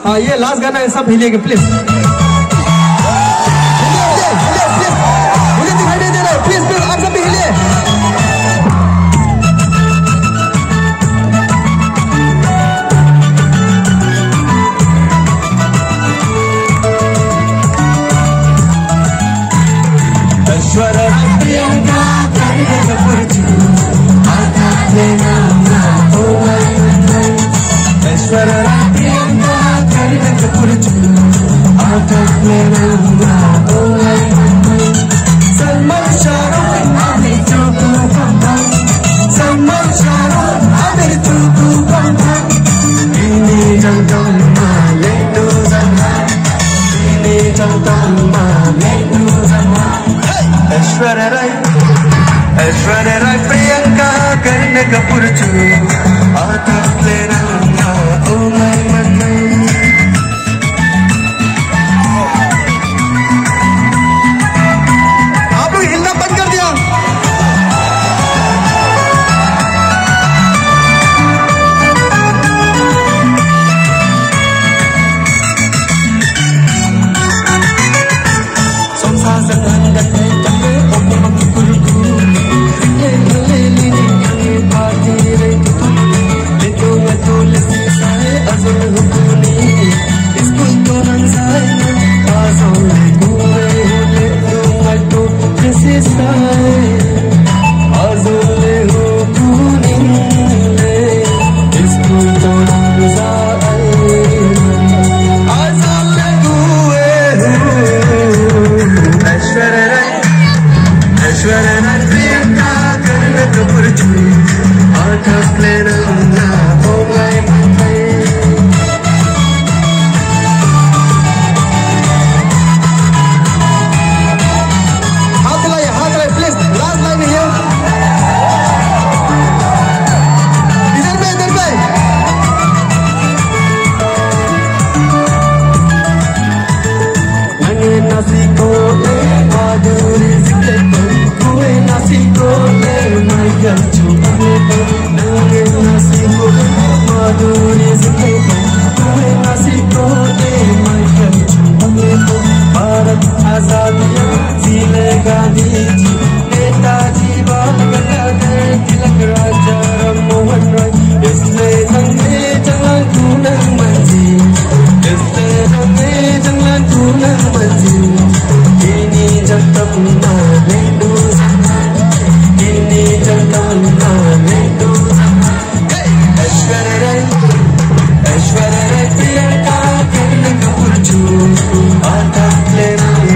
हाँ ये लास्ट गाना है, सब हिलेंगे प्लीज। मुझे दिखाई नहीं दे रहा है, प्लीज प्लीज आप सब भी हिले। ऐश्वर्या प्रियंका करीना कपूर ऐश्वर्या प्रियंका करीना कपूर सलमान शाहरुख आमिर चुकू सलमान शाहरुख आमिर चुकू ini jantung maledu zaman ini jantung maledu zaman Aishwarya Rai Priyanka Kareena Kapoor आकाश ले रंगा ओ माय मन आप लोग हिलना बंद कर दिया।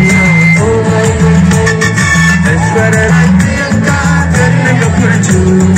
ऐश्वर्या राय प्रियंका करीना कपूर